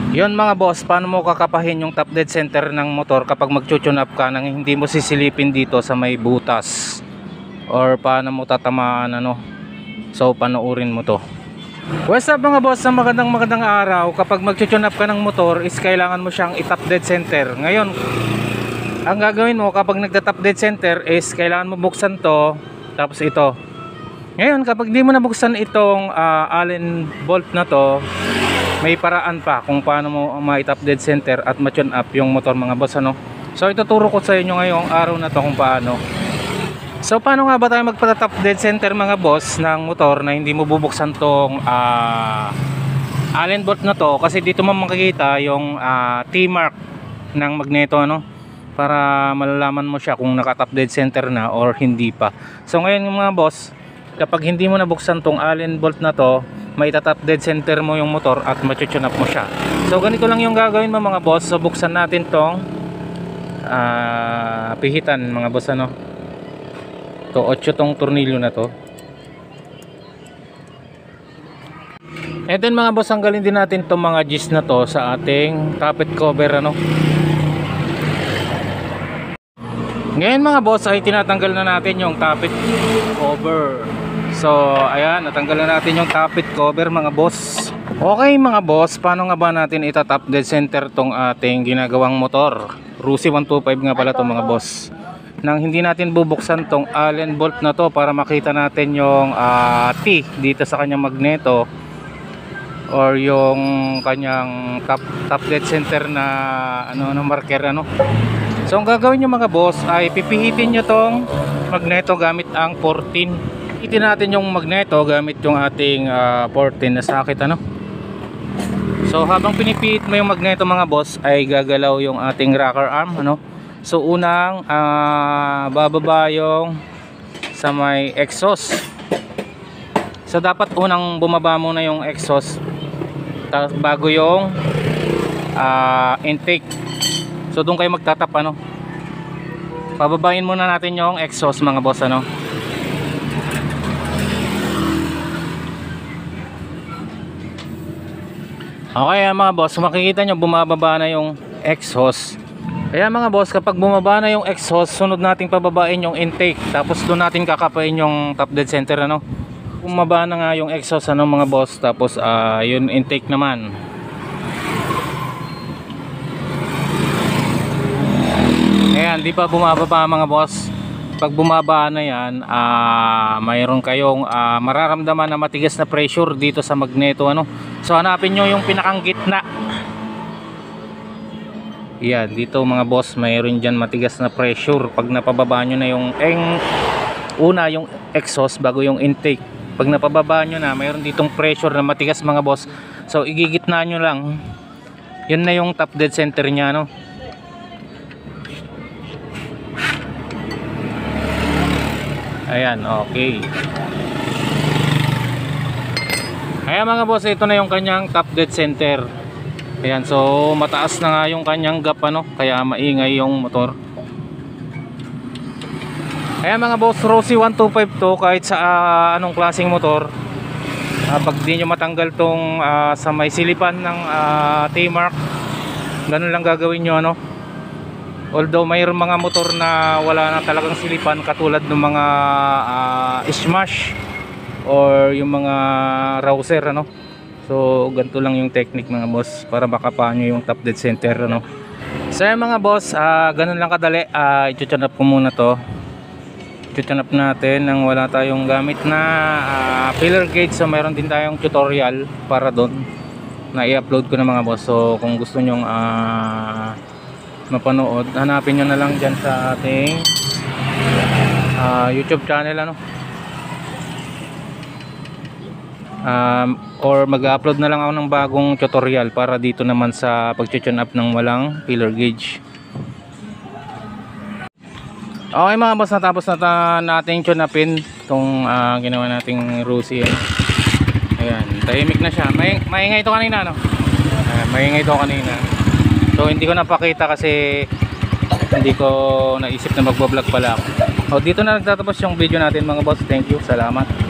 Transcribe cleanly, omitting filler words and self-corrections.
Yon mga boss, paano mo kakapahin yung top dead center ng motor kapag mag-tune up ka nang hindi mo sisilipin dito sa may butas, or paano mo tatamaan ano. So panoorin mo to. What's up mga boss, sa magandang araw. Kapag mag-tune up ka ng motor is kailangan mo siyang i-top dead center. Ngayon, ang gagawin mo kapag nagta-top dead center is kailangan mo buksan to, tapos ito. Ngayon kapag hindi mo nabuksan itong Allen bolt na to, may paraan pa kung paano mo ma-top dead center at ma-tune up yung motor mga boss ano. So ituturo ko sa inyo ngayong araw na to kung paano. So paano nga ba tayo magpa-top dead center mga boss ng motor na hindi mo bubuksan tong Allen bolt na to, kasi dito mo makikita yung T-mark ng magneto ano, para malalaman mo siya kung naka-top dead center na or hindi pa. So ngayon mga boss, kapag hindi mo nabuksan tong Allen bolt na to, maita-top dead center mo yung motor at ma-tune up mo siya. So ganito lang yung gagawin mo mga boss. So buksan natin tong pihitan mga boss ano. To 8 tong tornilyo na to. And then mga boss, tanggalin din natin tong mga G's na to sa ating tappet cover ano. Ngayon mga boss ay tinatanggal na natin yung tappet cover. So ayan, natanggal na natin yung tappet cover mga boss. Okay mga boss, paano nga ba natin itatop dead center tong ating ginagawang motor? Rusi 125 nga pala to mga boss. Nang hindi natin bubuksan tong Allen bolt na to para makita natin yung T dito sa kanyang magneto or yung kanyang top dead center na ano marker ano. So ang gagawin nyo mga boss ay pipihitin nyo tong magneto gamit ang 14. Pihitin natin yung magneto gamit yung ating 14 na socket ano. So habang pinipihit mo yung magneto mga boss ay gagalaw yung ating rocker arm ano. So unang bababa yung sa may exhaust. So dapat unang bumaba muna yung exhaust bago yung intake. So doon kayo magtatap ano. Pababain muna natin yung exhaust mga boss ano. Okay mga boss, makikita nyo bumababa na yung exhaust. Kaya mga boss, kapag bumaba na yung exhaust, sunod nating pababain yung intake. Tapos doon natin kakapain yung top dead center ano. Bumaba na nga yung exhaust ano mga boss. Tapos yun intake naman. Ayan, di pa bumababa mga boss. Pag bumaba na yan, mayroon kayong mararamdaman na matigas na pressure dito sa magneto ano. So hanapin nyo yung pinakang gitna. Yan, dito mga boss, mayroon dyan matigas na pressure. Pag napababa nyo na yung una yung exhaust bago yung intake. Pag napababa nyo na, mayroon ditong pressure na matigas mga boss. So igigitna nyo lang. Yun na yung top dead center nya no. Ayan, okay. Ayan mga boss, ito na yung kanyang top dead center. Ayan, so mataas na nga yung kanyang gap ano, kaya maingay yung motor. Ayan mga boss, Rossi 125 to, kahit sa anong klaseng motor. Pag di nyo matanggal tong sa may silipan ng T-mark, ganun lang gagawin nyo ano. Although mayroong mga motor na wala na talagang silipan, katulad ng mga smash or yung mga rouser ano. So ganito lang yung technique mga boss para makapaan nyo yung top dead center ano. So mga boss, ganun lang kadali. I-tune up ko muna to. I-tune up natin nang wala tayong gamit na filler gauge. So mayroon din tayong tutorial para doon na i-upload ko na mga boss. So kung gusto nyong mapanood, hanapin nyo na lang dyan sa ating YouTube channel ano. Or mag-upload na lang ako ng bagong tutorial para dito naman sa pag-tune up ng walang filler gauge. Okay mga boss, natapos na natin tune upin itong ginawa nating Rossi ayan, tahimik na siya. Maingay ito kanina no? Maingay ito kanina. So hindi ko napakita kasi hindi ko naisip na magbablog pala ako. Dito na nagtatapos yung video natin mga boss. Thank you, salamat.